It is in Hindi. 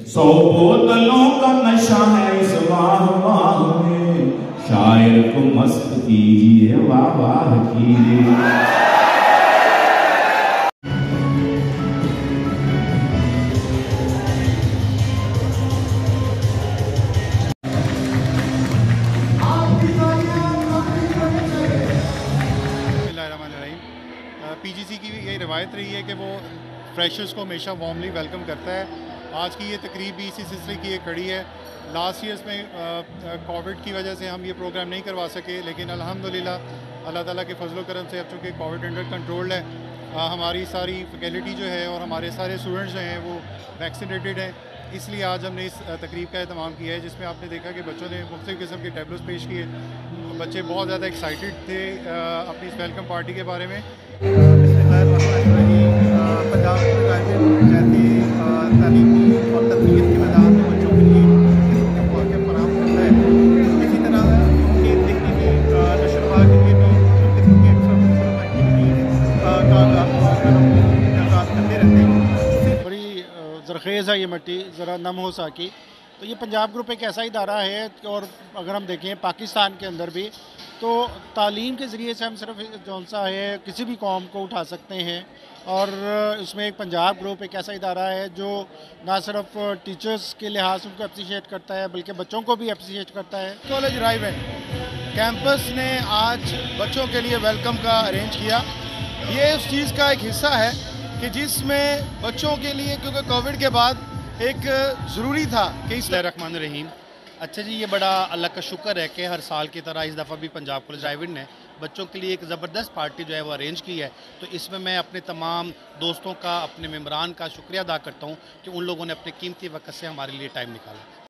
100 बोतलों का नशा है इस वाह वाह में, शायर को मस्त कीजिए वाह वाह कीजिए। पीजीसी की भी यही रवायत रही है कि वो फ्रेशर्स को हमेशा वार्मली वेलकम करता है। आज की ये तकरीब भी इसी सिलसिले की एक कड़ी है। लास्ट ईयर्स में कोविड की वजह से हम ये प्रोग्राम नहीं करवा सके, लेकिन अल्हम्दुलिल्लाह अल्लाह ताला के फजल करम से अब चूँकि कोविड अंडर कंट्रोल है, हमारी सारी फैकल्टी जो है और हमारे सारे स्टूडेंट्स जो हैं वो वैक्सीनेटेड हैं। इसलिए आज हमने इस तकरीब का एहतमाम किया है, जिसमें आपने देखा कि बच्चों ने मुख्तलिफ़ किस्म के टैबलोस पेश किए। बच्चे बहुत ज़्यादा एक्साइटेड थे अपनी इस वेलकम पार्टी के बारे में। पंजाब जैसी तालीमी और तरबियत की वजाहत में बच्चों के लिए मौके फराहम करता है। इसी तरह उनके देखने में नशरवा के लिए भी किस्म की एक्टिविटी का आगाज़ करते रहते हैं। बड़ी ज़रख़ेज़ है ये मिट्टी, ज़रा नम हो सकी। तो ये पंजाब ग्रुप एक ऐसा इदारा है, और अगर हम देखें पाकिस्तान के अंदर भी, तो तालीम के ज़रिए से हम सिर्फ जौन सा है किसी भी कौम को उठा सकते हैं। और इसमें एक पंजाब ग्रुप एक ऐसा इदारा है जो ना सिर्फ टीचर्स के लिहाज से उनको अप्रिशिएट करता है, बल्कि बच्चों को भी अप्रिशिएट करता है। कॉलेज राइवेंट कैंपस ने आज बच्चों के लिए वेलकम का अरेंज किया। ये उस चीज़ का एक हिस्सा है कि जिसमें बच्चों के लिए, क्योंकि कोविड के बाद एक ज़रूरी था कि बिस्मिल्लाहिर्रहमानिर्रहीम। अच्छा जी, ये बड़ा अल्लाह का शुक्र है कि हर साल की तरह इस दफ़ा भी पंजाब कॉलेज राइवेंट ने बच्चों के लिए एक ज़बरदस्त पार्टी जो है वो अरेंज की है। तो इसमें मैं अपने तमाम दोस्तों का, अपने मेम्बरान का शुक्रिया अदा करता हूँ कि उन लोगों ने अपने कीमती वक्त से हमारे लिए टाइम निकाला।